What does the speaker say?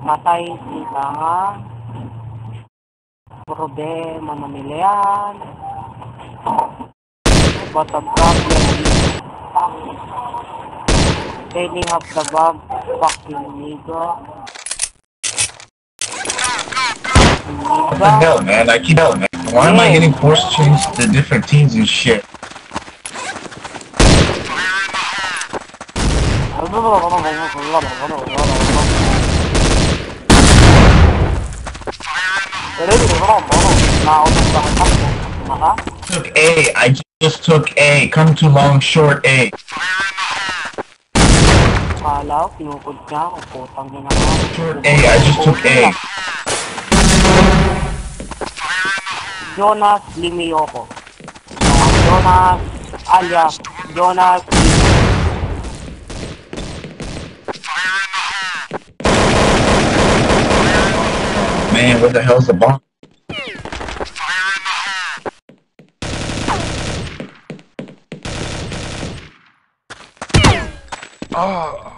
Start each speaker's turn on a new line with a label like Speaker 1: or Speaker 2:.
Speaker 1: Patay sila nga. Problema na nila yan. What a problem is. Failing up the bomb. Fucking nigga.
Speaker 2: What the hell, man? I keep out, man. Why am I getting forced to change to different teams and shit? Took A. I just took A. Come to long short A.
Speaker 1: Kala, pinukod niya ako. Putang ina nga.
Speaker 2: Short A. I just took A.
Speaker 1: Jonas Limiyoko. Jonas alias Jonas
Speaker 2: Man, where the hell's the bomb? Oh.